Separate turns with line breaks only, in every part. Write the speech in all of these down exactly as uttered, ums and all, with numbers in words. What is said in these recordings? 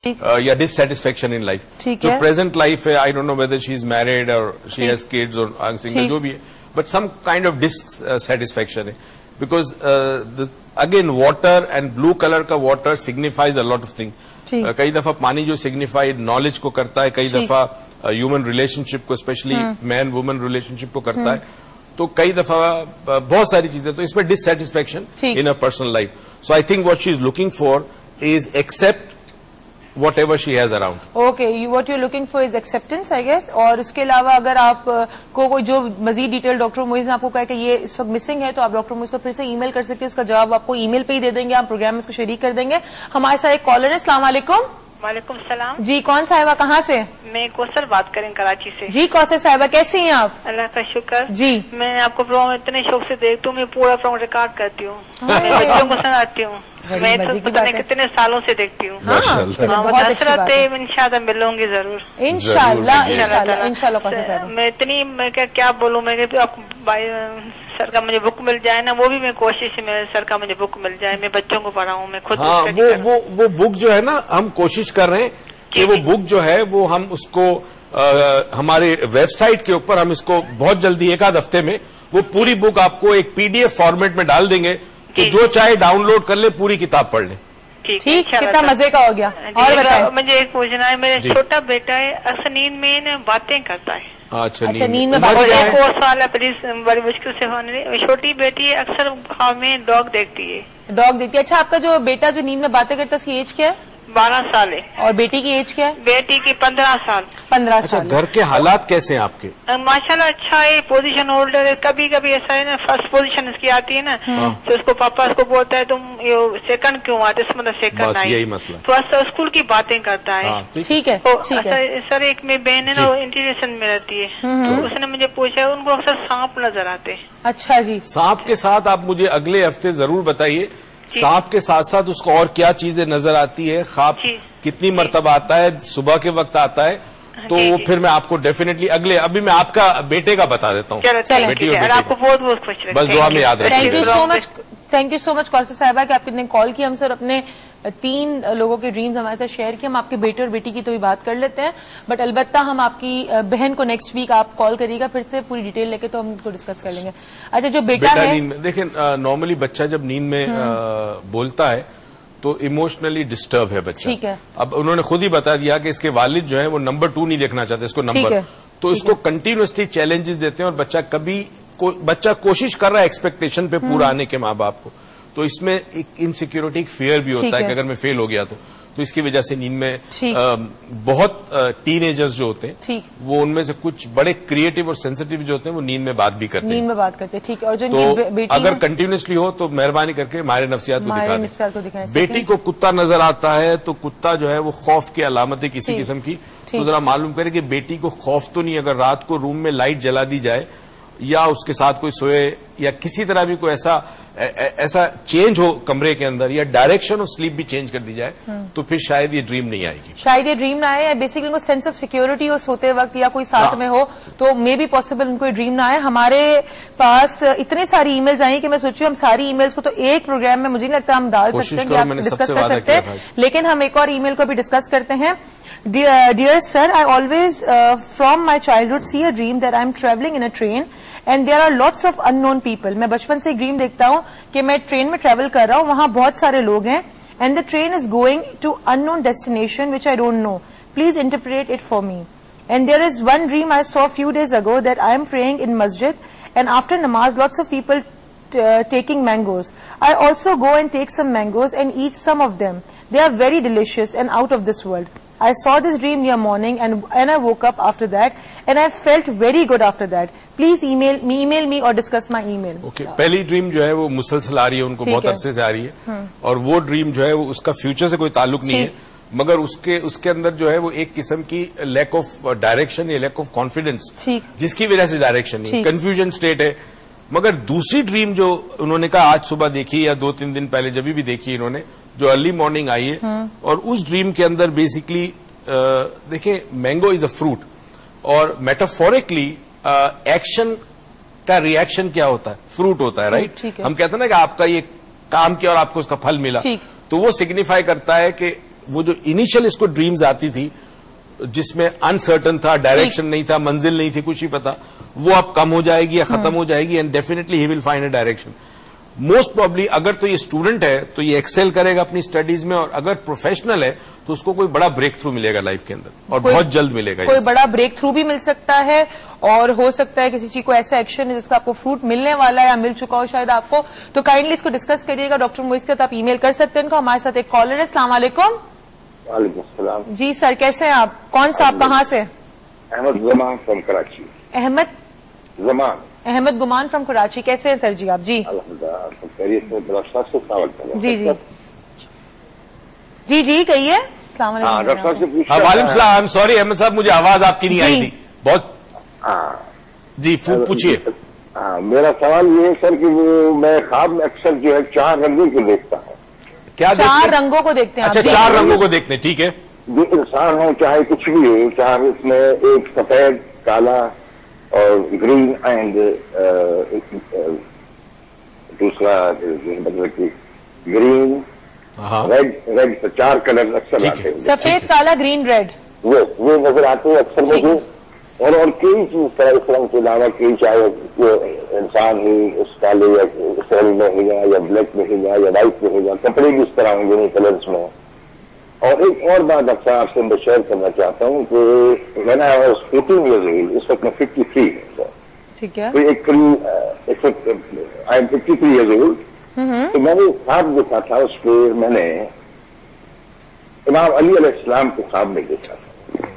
یا dissatisfaction in life. جو present life ہے, I don't know whether she is married اور شی ہیز کڈز اور سنگل جو بھی ہے, but some kind of dissatisfaction ہے. Because again water and blue colour کا water signifies a lot of thing. کئی دفعہ پانی جو سگنیفائڈ نالج کو کرتا ہے, کئی دفعہ ہیومن ریلیشن شپ کو, especially man woman relationship کو کرتا ہے, تو کئی دفعہ بہت ساری چیزیں. تو اس میں dissatisfaction in a personal life. So I think what she is looking for is accept whatever she has around.
Okay, what you looking for is acceptance I guess. اور اس کے علاوہ اگر آپ کو کوئی جو مزید ڈیٹیل ڈاکٹر موئز نے آپ کو کہا کہ یہ اس وقت مسنگ ہے, تو آپ ڈاکٹر موئز کو پھر سے ای میل کر سکتے ہیں. اس کا جواب آپ کو ای میل پہ ہی دے دیں گے, آپ پروگرام میں اس کو شریک کر دیں گے. ہمارے ساتھ ایک کالر ہے. السلام علیکم.
وعلیکم السلام.
جی, کون صاحبہ کہاں سے؟
میں کوثر بات کریں کراچی سے.
جی کوثر صاحبہ, کیسی ہیں آپ؟
اللہ کا شکر.
جی,
میں آپ کو پروگرام اتنے شوق سے دیکھتی ہوں, میں پورا پروگرام ریکارڈ کرتی ہوں, میں بچوں کو سناتی ہوں, میں کتنے سالوں سے دیکھتی ہوں. ان شاء اللہ ملوں گی ضرور,
ان شاء اللہ. ان شاء اللہ
میں اتنی میں کیا بولوں, میں آپ سر کا مجھے بک مل جائے نا, وہ بھی میں کوشش میں سر کا مجھے بک مل جائے, میں بچوں کو پڑھاؤں, میں خود.
ہاں, وہ وہ بک جو ہے نا, ہم کوشش کر رہے ہیں کہ وہ بک جو ہے وہ ہم اس کو ہمارے ویب سائٹ کے اوپر ہم اس کو بہت جلدی ایک آدھ ہفتے میں وہ پوری بک آپ کو ایک پی ڈی ایف فارمیٹ میں ڈال دیں گے, کہ جو چاہے ڈاؤن لوڈ کر لے, پوری کتاب پڑھ لیں.
ٹھیک, کتنا مزے کا ہو گیا. اور
مجھے ایک پوچھنا ہے, میرا چھوٹا بیٹا ہے, اکثر نیند میں باتیں کرتا ہے.
اچھا,
نیند میں
ایک اور سوال ہے پلیز, بڑی مشکل سے ہونے. چھوٹی بیٹی ہے, اکثر خواب میں ڈاگ دیکھتی ہے.
ڈاگ دیکھتی ہے. اچھا, آپ کا جو بیٹا جو نیند میں باتیں کرتا ہے, اس کی ایج کیا ہے؟
بارہ سال ہے.
اور بیٹی کی ایج کیا ہے؟
بیٹی کی پندرہ سال.
پندرہ
اچھا,
سال.
گھر کے حالات کیسے ہیں آپ کے؟
ماشاء اللہ اچھا ہے, پوزیشن ہولڈر ہے. کبھی کبھی ایسا ہے نا, فرسٹ پوزیشن اس کی آتی ہے نا, تو اس کو پاپا اس کو بولتا ہے تم سیکنڈ کیوں آتے, اس مطلب سیکنڈ آئی.
یہی مسئلہ.
تو اسکول کی باتیں کرتا ہے.
ٹھیک ہے.
سر ایک میں بہن ہے نا, وہ انٹیریشن میں رہتی ہے, تو اس نے مجھے پوچھا, ان کو اکثر سانپ نظر آتے ہیں.
اچھا جی.
سانپ کے ساتھ آپ مجھے اگلے ہفتے ضرور بتائیے, سانپ کے ساتھ ساتھ اس کو اور کیا چیزیں نظر آتی ہے, خواب کتنی مرتبہ آتا ہے, صبح کے وقت آتا ہے, تو وہ پھر میں آپ کو ڈیفینیٹلی اگلے, ابھی میں آپ کا بیٹے کا بتا دیتا ہوں.
بیٹی اور آپ کو بہت بہت خوش رکھیں,
بس دعا میں یاد رکھیں.
Thank you so much. Thank you so much Kausar صاحبہ کہ آپ نے کال کی. ہم سر اپنے تین لوگوں کے ڈریمز ہمارے ساتھ شیئر کیے. ہم آپ کے بیٹے اور بیٹی کی تو بھی بات کر لیتے ہیں, بٹ البتہ ہم آپ کی بہن کو نیکسٹ ویک آپ کال کریے گا پھر سے پوری ڈیٹیل لے کے, تو ہم اس کو ڈسکس کر لیں گے. اچھا, جو بیٹا ہے,
دیکھیں نارملی بچہ جب نیند میں بولتا ہے تو ایموشنلی ڈسٹرب ہے بچہ.
ٹھیک ہے.
اب انہوں نے خود ہی بتا دیا کہ اس کے والد جو ہیں وہ نمبر ٹو نہیں دیکھنا چاہتے, اس کو نمبر, تو اس کو کنٹینیوسلی چیلنجز دیتے ہیں, اور بچہ کبھی بچہ کوشش کر رہا ہے ایکسپیکٹیشن پہ پورا آنے کے ماں باپ کو, تو اس میں ایک انسیکیورٹی, ایک فیئر بھی ہوتا ہے کہ اگر میں فیل ہو گیا تو تو اس کی وجہ سے نیند میں بہت ٹین ایجرز جو ہوتے ہیں وہ ان میں سے کچھ بڑے کریٹو اور سینسٹیو جو ہوتے ہیں وہ نیند میں بات بھی کرتے ہیں.
نیند میں بات کرتے ہیں. ٹھیک ہے. اور جو
تو اگر کنٹینیوسلی ہو تو مہربانی کر کے ہمارے نفسیات کو دکھا دیں. بیٹی کو کتا نظر آتا ہے تو کتا جو ہے وہ خوف کی علامت ہے کسی قسم کی, تو ذرا معلوم کرے کہ بیٹی کو خوف تو نہیں, اگر رات کو روم میں لائٹ جلا دی جائے یا اس کے ساتھ کوئی سوئے یا کسی طرح بھی کوئی ایسا ایسا چینج ہو کمرے کے اندر, یا ڈائریکشن آف سلیپ بھی چینج کر دی جائے, تو پھر شاید یہ ڈریم نہیں آئے گی.
شاید یہ ڈریم نہ آئے, بیسیکلی ان کو سینس آف سیکورٹی ہو سوتے وقت, یا کوئی ساتھ میں ہو, تو مے بی پاسبل ان کو یہ ڈریم نہ آئے. ہمارے پاس اتنے ساری ای میلز آئی کہ میں سوچی ہوں ہم ساری ای میلز کو تو ایک پروگرام میں مجھے نہیں لگتا ہم ڈال سکتے ہیں, آپ ڈسکس کر سکتے ہیں, لیکن ہم ایک اور ای میل کو بھی ڈسکس کرتے ہیں. Dear sir, I always from my childhood see a dream that I am travelling in a train and there are lots of unknown people. میں بچپن سے ایک ڈریم دیکھتا ہوں کہ میں ٹرین میں ٹریول کر رہا ہوں, وہاں بہت سارے لوگ ہیں, and the train is going to unknown destination which I don't know. Please interpret it for me. And there is one dream I saw few days ago that I am praying in مسجد, and after نماز lots of people taking mangoes. I also go and take some mangoes and eat some of them. They are very delicious and out of this world. I saw this dream near morning and, and I woke up after that and I felt very good after that. Please email me, email me or discuss my email.
Okay. پہلی dream جو ہے وہ مسلسل آ رہی ہے, ان کو بہت عرصے سے آ رہی ہے, اور وہ ڈریم جو ہے وہ اس کا فیوچر سے کوئی تعلق نہیں ہے, مگر اس کے اس کے اندر جو ہے وہ ایک قسم کی لیک آف ڈائریکشن یا لیک آف کانفیڈینس, جس کی وجہ سے ڈائریکشن نہیں, کنفیوژن اسٹیٹ ہے. مگر دوسری ڈریم جو انہوں نے کہا آج صبح دیکھی یا دو تین دن پہلے جبھی بھی دیکھی انہوں نے, جو ارلی مارننگ آئی ہے, اور اس ڈریم کے اندر بیسکلی دیکھیں مینگو از اے فروٹ, اور میٹافوریکلی ایکشن کا ری ایکشن کیا ہوتا ہے, فروٹ ہوتا ہے, رائٹ. ہم کہتے ہیں نا کہ آپ کا یہ کام کیا اور آپ کو اس کا پھل ملا, تو وہ سگنیفائی کرتا ہے کہ وہ جو انیشل اس کو ڈریمز آتی تھی جس میں انسرٹن تھا, ڈائریکشن نہیں تھا, منزل نہیں تھی, کچھ ہی پتا, وہ اب کم ہو جائے گی یا ختم ہو جائے گی, and definitely he will find a direction. Most probably اگر تو یہ اسٹوڈنٹ ہے تو یہ ایکسل کرے گا اپنی اسٹڈیز میں, اور اگر پروفیشنل ہے تو اس کو کوئی بڑا بریک تھرو ملے گا لائف کے اندر, اور بہت جلد ملے گا.
کوئی بڑا بریک تھرو بھی مل سکتا ہے, اور ہو سکتا ہے کسی چیز کو ایسا ایکشن ہے جس کا آپ کو فروٹ ملنے والا ہے یا مل چکا ہو شاید آپ کو, تو کائنڈلی اس کو ڈسکس کریے گا. ڈاکٹر معیز کے ساتھ آپ ای میل کر سکتے ہیں ان کو. ہمارے ساتھ ایک کالر ہے. السلام علیکم.
وعلیکم السلام.
جی سر, کیسے ہیں آپ؟ کون سا آپ کہاں سے؟
احمد زمان فرام کراچی.
احمد
زمان
احمد گمان فرام کراچی. کیسے ہیں سر جی آپ؟ جی جی جی جی جی کہیے. السلام علیکم.
وعلیکم السلام. سوری احمد صاحب, مجھے آواز آپ کی نہیں آئی تھی بہت. جی پوچھیے.
میرا سوال یہ ہے سر کہ میں خواب میں اکثر جو ہے چار رنگوں کو دیکھتا ہوں.
کیا
چار رنگوں کو دیکھتے ہیں؟
اچھا, چار رنگوں کو دیکھتے ہیں, ٹھیک ہے.
جو انسان ہو چاہے کچھ بھی ہو, چاہے اس میں ایک سفید, کالا اور گرین اینڈ دوسرا مطلب کہ گرین ریڈ, ریڈ چار کلر اکثر آتے ہیں.
سفید, کالا, گرین, ریڈ,
وہ وہ نظر آتے ہیں اکثر مجھے. اور اور کئی چیز طرح اس رنگ کے علاوہ کئی, چاہے وہ انسان ہی اس کالے یا سیل میں ہو جائے یا بلیک میں ہو جائے یا وائٹ میں ہو جائے, کپڑے بھی اس طرح ہوں گے کلرس میں. اور ایک اور بات اکثر آپ سے میں شیئر کرنا چاہتا ہوں کہ میں نے فورٹین ایئرز اولڈ, اس وقت میں ففٹی تھری ہے.
ٹھیک ہے.
ایک I am fifty three years old. تو میں نے خواب دیکھا تھا, اس پہ میں نے امام علی علیہ السلام کو خواب میں دیکھا تھا.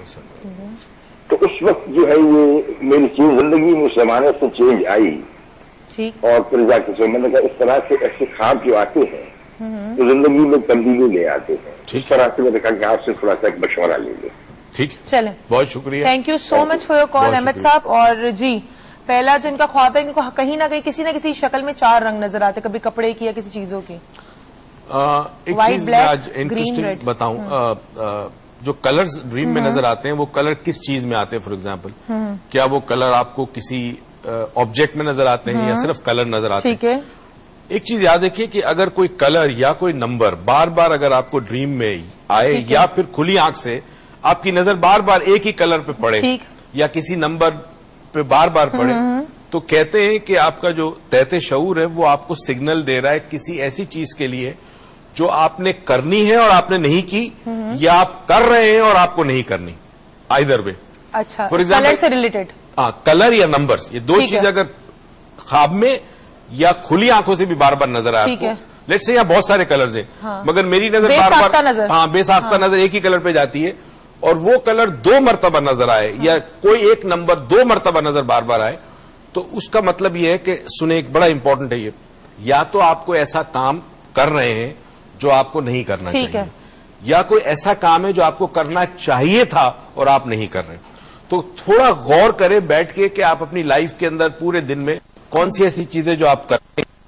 تو اس وقت جو ہے یہ میری چیز زندگی میں اس زمانے سے چینج آئی, اور پھر جا کے میں نے کہا اس طرح سے ایسے خواب جو آتے ہیں تو زندگی میں تبدیلی لے آتے ہیں. اس طرح سے میں نے کہا کہ آپ سے تھوڑا سا ایک مشورہ لے لیں.
ٹھیک,
چلیں,
بہت شکریہ.
Thank you so much for your call Ahmed صاحب. اور جی پہلا جو ان کا خواب ہے, ان کو کہیں نہ کہیں کسی نہ کسی شکل میں چار رنگ نظر آتے, کبھی کپڑے کی یا کسی چیزوں کی.
ایک چیز میں آج انٹرسٹنگ بتاؤں, جو کلرز ڈریم میں نظر آتے ہیں وہ کلر کس چیز میں آتے ہیں. فار ایگزامپل, کیا وہ کلر آپ کو کسی آبجیکٹ میں نظر آتے ہیں یا صرف کلر نظر آتے ہیں؟ ایک چیز یاد رکھیے کہ اگر کوئی کلر یا کوئی نمبر بار بار اگر آپ کو ڈریم میں آئے یا پھر کھلی آنکھ سے آپ کی نظر بار بار ایک ہی کلر پہ پڑے یا کسی نمبر پہ بار بار پڑے, تو کہتے ہیں کہ آپ کا جو تحت شعور ہے وہ آپ کو سگنل دے رہا ہے کسی ایسی چیز کے لیے جو آپ نے کرنی ہے اور آپ نے نہیں کی, یا آپ کر رہے ہیں اور آپ کو نہیں کرنی, آئیدر وے.
اچھا, کلر سے ریلیٹڈ.
ہاں, کلر یا نمبرز, یہ دو چیز اگر خواب میں یا کھلی آنکھوں سے بھی بار بار نظر آئے آپ کو. لیٹس سے یہاں بہت سارے کلرز ہیں, مگر میری نظر بار بار ہاں بے ساختہ نظر ایک ہی کلر پہ جاتی ہے, اور وہ کلر دو مرتبہ نظر آئے یا کوئی ایک نمبر دو مرتبہ نظر بار بار آئے, تو اس کا مطلب یہ ہے کہ سنیں, ایک بڑا امپورٹنٹ ہے یہ, یا تو آپ کو ایسا کام کر رہے ہیں جو آپ کو نہیں کرنا چاہیے, یا کوئی ایسا کام ہے جو آپ کو کرنا چاہیے تھا اور آپ نہیں کر رہے. تو تھوڑا غور کریں بیٹھ کے کہ آپ اپنی لائف کے اندر پورے دن میں کون سی ایسی چیزیں جو آپ کرتے ہیں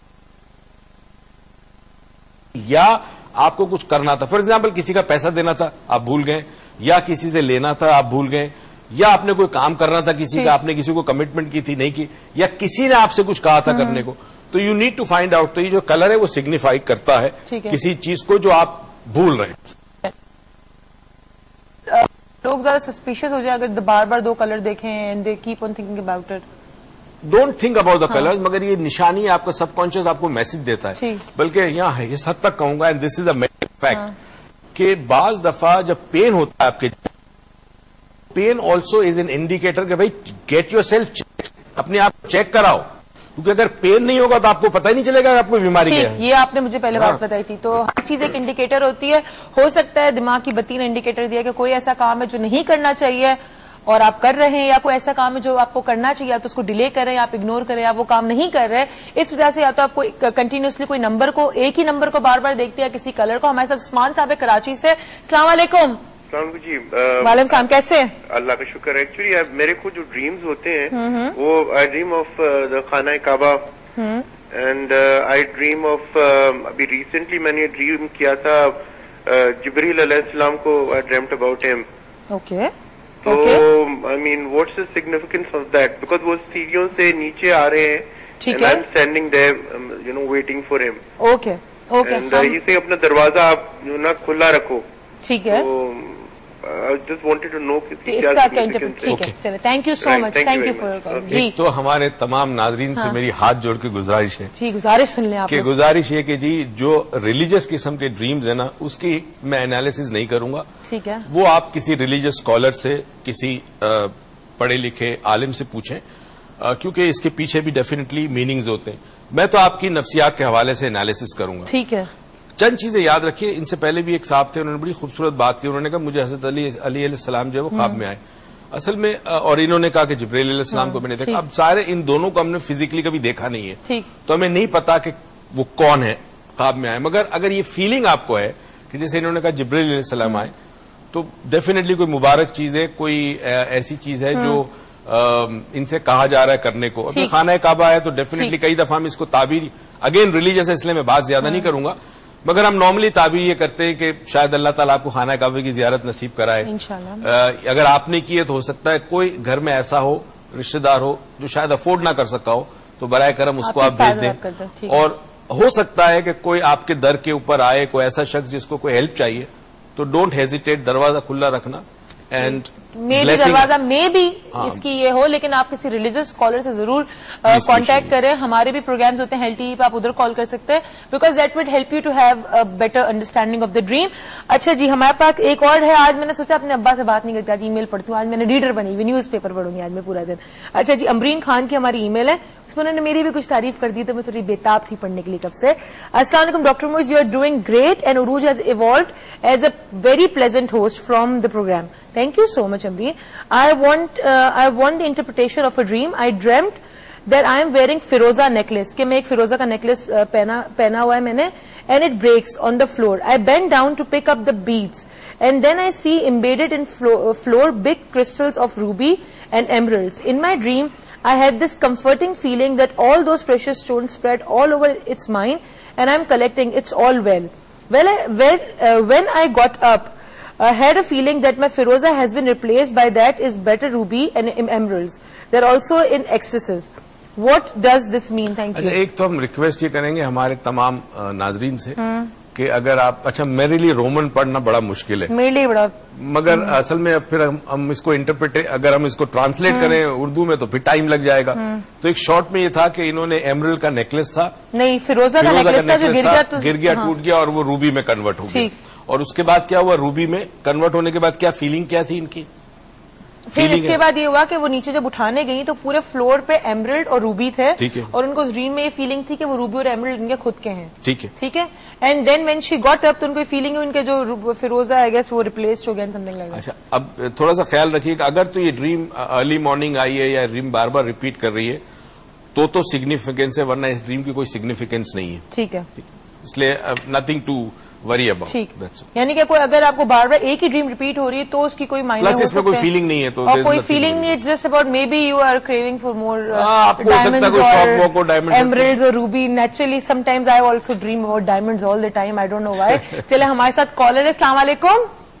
یا آپ کو کچھ کرنا تھا. فار ایگزامپل, کسی کا پیسہ دینا تھا آپ بھول گئے, یا کسی سے لینا تھا آپ بھول گئے, یا آپ نے کوئی کام کرنا تھا کسی کا, آپ نے کسی کو کمٹمنٹ کی تھی نہیں کی, یا کسی نے آپ سے کچھ کہا تھا کرنے کو. تو you need to find out. تو یہ جو کلر ہے وہ سگنیفائی کرتا ہے کسی چیز کو جو آپ بھول رہے ہیں.
لوگ زیادہ سسپیشیس ہو جائے اگر بار بار دو کلر دیکھیں, and they keep on thinking about it.
Don't think about the colour, مگر یہ نشانی ہے, آپ کا سب کانشیس آپ کو میسج دیتا ہے. بلکہ یہاں اس حد تک کہوں گا, and this is a fact, کہ بعض دفعہ جب پین ہوتا ہے آپ کے, pain also is an indicator کہ بھائی گیٹ یور سیلف چیک, اپنے آپ کو چیک کراؤ, کیونکہ اگر پین نہیں ہوگا تو آپ کو پتہ ہی نہیں چلے گا آپ کو بیماری کیا ہے.
یہ آپ نے مجھے پہلے بات بتائی تھی. تو ہر چیز ایک انڈیکیٹر ہوتی ہے. ہو سکتا ہے دماغ کی بتی نے انڈیکیٹر دیا کہ کوئی ایسا کام ہے جو نہیں کرنا چاہیے اور آپ کر رہے ہیں, یا کوئی ایسا کام ہے جو آپ کو کرنا چاہیے آپ تو اس کو ڈیلے کر رہے ہیں, آپ اگنور کر رہے ہیں, آپ وہ کام نہیں کر رہے. اس وجہ سے یا تو آپ کو کنٹینیوسلی کوئی نمبر کو, ایک ہی نمبر کو بار بار دیکھتے ہیں, کسی کلر کو. ہمارے ساتھ عثمان صاحب ہے کراچی سے. السلام علیکم.
جی
وعلیکم السلام, کیسے ہیں؟
اللہ کا شکر. ایکچولی میرے کو جو ڈریمز ہوتے ہیں وہ آئی dream of the Khana Kaaba, and I dream of, ابھی ریسنٹلی میں نے ڈریم کیا تھا جبریل علیہ السلام کو, آئی ڈریمٹ اباؤٹ ہم.
اوکے.
تو I mean what's the significance of that, because وہ سیڑھیوں سے نیچے آ رہے ہیں, and I am standing there you know waiting for him.
Okay okay.
And اسے اپنا دروازہ آپ جو نا کھلا رکھو,
ٹھیک ہے.
جسٹ وانٹڈ ٹو نو
ٹھیک ہے. چلے thank you so much. Thank you for call. جی
تو ہمارے تمام ناظرین سے میری ہاتھ جوڑ کے گزارش ہے,
جی گزارش سن لیں آپ
کہ گزارش یہ کہ جی جو ریلیجس قسم کے ڈریمز ہیں نا, اس کی میں انالیسز نہیں کروں گا.
ٹھیک ہے.
وہ آپ کسی ریلیجس اسکالر سے, کسی پڑھے لکھے عالم سے پوچھیں, کیونکہ اس کے پیچھے بھی ڈیفینیٹلی میننگز ہوتے ہیں. میں تو آپ کی نفسیات کے حوالے سے انالیسز کروں گا.
ٹھیک ہے.
چند چیزیں یاد رکھیے. ان سے پہلے بھی ایک صاحب تھے, انہوں نے بڑی خوبصورت بات کی. انہوں نے کہا مجھے حضرت علی علی علیہ السلام جو ہے وہ خواب میں آئے. اصل میں, اور انہوں نے کہا کہ جبرائیل علیہ السلام کو میں نے دیکھا. اب سارے ان دونوں کو ہم نے فزیکلی کبھی دیکھا نہیں ہے, تو ہمیں نہیں پتا کہ وہ کون ہے خواب میں آئے. مگر اگر یہ فیلنگ آپ کو ہے کہ جیسے انہوں نے کہا جبرائیل علیہ السلام آئے, تو ڈیفینیٹلی کوئی مبارک چیز ہے, کوئی ایسی چیز ہے جو ان سے کہا جا رہا ہے کرنے کو. ابھی خانہ کعبہ ہے تو ڈیفینیٹلی کئی دفعہ ہم اس کو تعبیر, اگین ریلیجس ہے اس لیے میں بات زیادہ نہیں کروں گا, مگر ہم نارملی تعبیر یہ کرتے ہیں کہ شاید اللہ تعالیٰ آپ کو خانہ کعبہ کی زیارت نصیب کرائے. اگر آپ نے کی ہے تو ہو سکتا ہے کوئی گھر میں ایسا ہو, رشتہ دار ہو جو شاید افورڈ نہ کر سکا ہو, تو برائے کرم اس کو آپ بھیج دیں. اور ہو سکتا ہے کہ کوئی آپ کے در کے اوپر آئے, کوئی ایسا شخص جس کو کوئی ہیلپ چاہیے, تو ڈونٹ ہیزیٹیٹ, دروازہ کھلا رکھنا. اینڈ
میں بھی دروازہ میں بھی اس کی یہ ہو, لیکن آپ کسی ریلیجس اسکالر سے ضرور کانٹیکٹ کریں. ہمارے بھی پروگرامز ہوتے ہیں ہیل ٹی وی پہ, آپ ادھر کال کر سکتے ہیں, because that would help you to have better understanding of the dream. اچھا جی, ہمارے پاس ایک اور ہے. آج میں نے سوچا اپنے ابا سے بات نہیں کرتی, آج ای میل پڑھتی ہوں. آج میں نے ریڈر بنی ہوئی, نیوز پیپر پڑھوں گی آج میں پورا دن. اچھا جی, امرین خان کی ہماری ای میل ہے, اس میں انہوں نے میری بھی کچھ تعریف کر دی, تو میں تھوڑی بےتاب تھی پڑھنے کے لیے کب سے. السلام علیکم doctor Moiz, you are doing great and Urooj has evolved as a very pleasant host from the programme. Thank you so much, Amreen. I want uh, I want the interpretation of a dream. I dreamt that I am wearing Firoza necklace. کہ میں ایک فیروزہ کا necklace پہنا پہنا ہوا ہے میں نے, and it breaks on the floor. I bend down to pick up the beads, and then I see embedded in floor, uh, floor big crystals of ruby and emeralds. In my dream, I had this comforting feeling that all those precious stones spread all over its mind, and I'm collecting. It's all well. Well, I, well uh, when I got up, I had a feeling that my Firoza has been replaced by that is better ruby and emeralds. They're also in excesses. What does this mean? Thank you.
ایک تو ہم request یہ کریں گے ہمارے تمام ناظرین سے کہ اگر آپ, اچھا میرے لیے رومن پڑھنا بڑا مشکل ہے,
میرے لیے بڑا,
مگر اصل میں پھر ہم اس کو انٹرپریٹ, اگر ہم اس کو ٹرانسلیٹ کریں اردو میں تو پھر ٹائم لگ جائے گا. تو ایک شارٹ میں یہ تھا کہ انہوں نے ایمرلڈ کا نیکلس تھا,
نہیں فیروزہ کا نیکلس تھا جو گر گیا,
گر گیا, ٹوٹ گیا, اور وہ روبی میں کنورٹ ہو گیا. اور اس کے بعد کیا ہوا, روبی میں کنورٹ ہونے کے بعد کیا فیلنگ کیا تھی ان کی؟
پھر اس کے بعد یہ ہوا کہ وہ نیچے جب اٹھانے گئی تو پورے فلور پہ ایمرلڈ اور روبی تھے, اور ان کو اس ڈریم میں یہ فیلنگ تھی کہ وہ روبی اور ایمرلڈ ان کے خود کے ہیں.
ٹھیک ہے
ٹھیک ہے. And then when she got up, تو ان کو فیلنگ ان کے جو فیروزہ آئی گیس وہ ریپلیسڈ ہو گیا سم تھنگ لائک دیٹ.
اچھا, اب تھوڑا سا خیال رکھیے کہ اگر تو یہ ڈریم ارلی مارننگ آئی ہے یا ڈریم بار بار ریپیٹ کر رہی ہے تو تو سگنیفیکینس ہے, ورنہ اس ڈریم کی کوئی سگنیفیکینس نہیں ہے.
ٹھیک ہے,
اس لیے نتھنگ ٹو وری اباؤٹ.
ٹھیک, یعنی کہ کوئی اگر آپ کو بار بار ایک ہی ڈریم ریپیٹ ہو رہی ہے تو اس کی کوئی معنی
نہیں, اس میں کوئی فیلنگ نہیں ہے, تو
کوئی فیلنگ نہیں ہے. Just about maybe you are craving for more emeralds اور ruby. Naturally sometimes I also dream about diamonds all the time, I don't know why. چلے ہمارے ساتھ کالر ہے. السلام علیکم.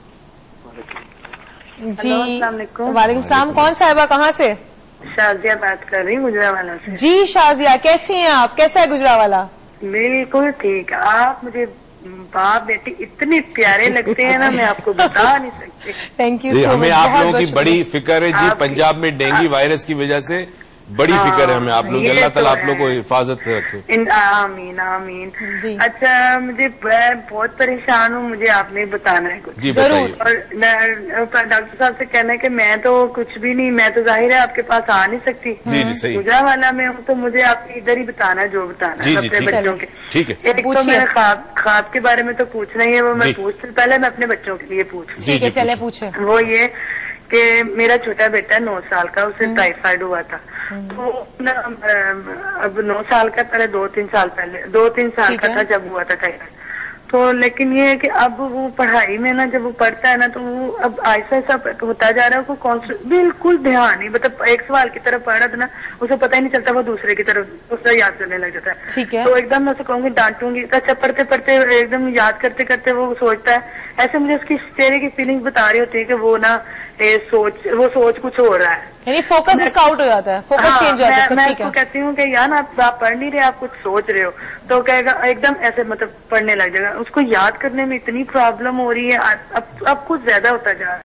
جی وعلیکم السلام. کون صاحبہ, کہاں سے؟
شازیہ بات کر رہی ہوں گجراوالا سے.
جی شازیہ, کیسی ہیں آپ, کیسا ہے گجراوالا؟
بالکل ٹھیک. آپ مجھے باپ بیٹی اتنے پیارے لگتے ہیں نا, میں آپ کو بتا نہیں سکتی.
Thank you.
ہمیں آپ لوگوں کی بڑی فکر ہے جی, پنجاب میں ڈینگی وائرس کی وجہ سے بڑی فکر ہے ہمیں آپ لوگ, اللہ تعالیٰ آپ لوگوں کو حفاظت سے رکھے.
آمین آمین. اچھا, مجھے بہت پریشان ہوں, مجھے آپ نے بتانا ہے کچھ.
جی بتائیے.
اور ڈاکٹر صاحب سے کہنا ہے کہ میں تو کچھ بھی نہیں, میں تو ظاہر ہے آپ کے پاس آ نہیں سکتی.
جی جی صحیح.
گجراوالا میں ہوں تو مجھے آپ ادھر ہی بتانا ہے جو بتانا ہے اپنے بچوں کے.
ٹھیک ہے.
ایک تو میرے خواب خواب کے بارے میں تو پوچھنا ہی ہے, وہ میں پوچھتی پہلے میں اپنے بچوں کے لیے پوچھوں.
ٹھیک ہے, چلے پوچھیں.
وہ یہ کہ میرا چھوٹا بیٹا نو سال کا, اسے ٹائیفائڈ ہوا تھا. تو اب نو سال کا پہلے دو تین سال پہلے دو تین سال کا تھا جب ہوا تھا ٹائیفائڈ. تو لیکن یہ ہے کہ اب وہ پڑھائی میں نا جب وہ پڑھتا ہے نا تو وہ اب ایسا ایسا ہوتا جا رہا ہے, کو بالکل دھیان نہیں, مطلب ایک سوال کی طرف پڑھ رہا تھا نا, اسے پتہ ہی نہیں چلتا, وہ دوسرے کی طرف اسے یاد کرنے لگ جاتا ہے. تو ایک دم میں اسے کہوں گی, ڈانٹوں گی, اچھا پڑھتے پڑھتے ایک دم یاد کرتے کرتے وہ سوچتا ہے. ایسے مجھے اس کی چہرے کی فیلنگ بتا رہی ہوتی ہے کہ وہ نا سوچ وہ سوچ کچھ ہو رہا ہے.
یعنی فوکس اس کا آؤٹ ہو جاتا ہے, فوکس چینج ہو جاتا ہے.
میں اس کو کہتی ہوں کہ یار آپ پڑھ نہیں رہے, آپ کچھ سوچ رہے ہو, تو کہے گا ایک دم ایسے مطلب پڑھنے لگ جائے گا. اس کو یاد کرنے میں اتنی پرابلم ہو رہی ہے, اب اب کچھ زیادہ ہوتا جا رہا ہے.